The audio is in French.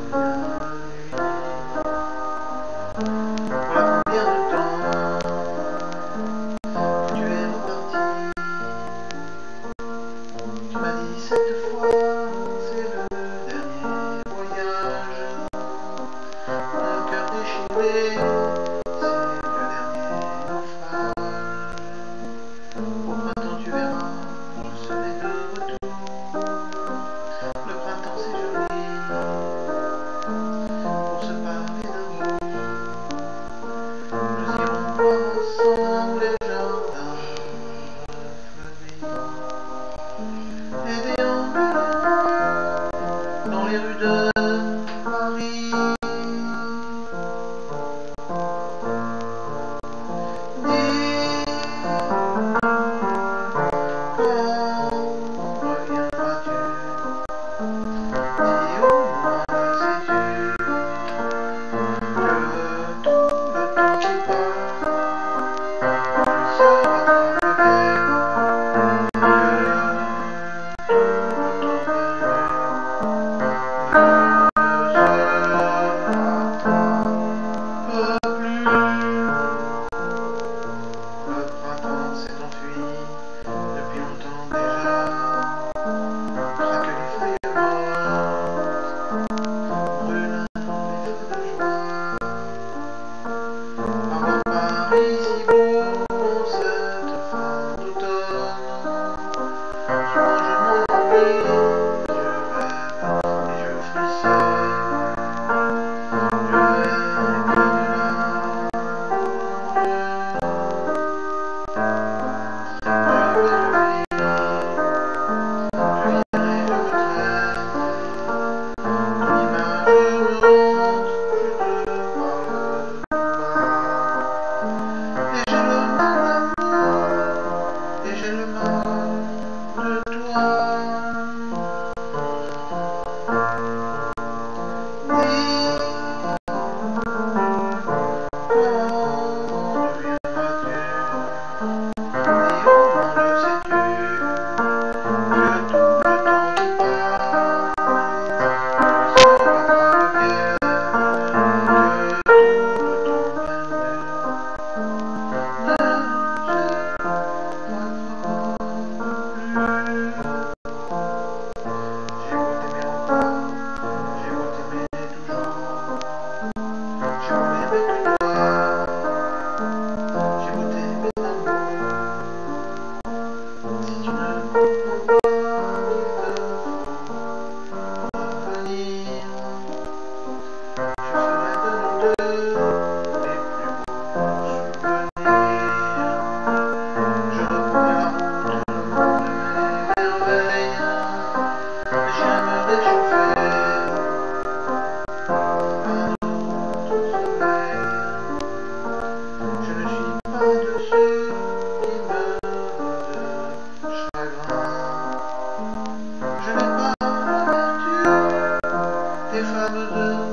Voilà combien de temps que tu es reparti. Tu m'as dit cette fois, c'est le dernier voyage. Un cœur déchiré, c'est le dernier naufrage. Au printemps tu verras, je serai de retour. Le printemps c'est joli pour se parler d'amour. Nous irons voir ensemble les jardins fleuris et déambulons dans les rues de Paris. Dis, quand reviendras-tu? Dis au moins, sais-tu que tout le temps qui passe sera que tout le Le printemps s'est enfui depuis longtemps déjà. Craquent les feuilles mortes, brûlent les feux de joie. Au revoir Paris si beau en cette fin d'automne. Souvent je m'ennuie, je rêve et je frissonne. Je rêve que de l'amour. J'ai le mal de toi. Dis, quand reviendras-tu? Et au moins le sais-tu, que tout le temps qui passe sera grave que tout le temps perdu ne se rattrapera plus. J'ai beau t'aimer encore, j'ai beau t'aimer toujours, j'ai beau m'aimer que toi, j'ai beau t'aimer d'amour. Si tu ne comprends pas qu'il te faut revenir, je ferai de nous deux les plus beaux souvenirs. Je reprendrai la route, le monde de mes merveilles. J'aimerais chauffer un autre soleil. Je ne suis pas de ceux qui meurent de chagrin. Je n'ai pas l'amertume des femmes de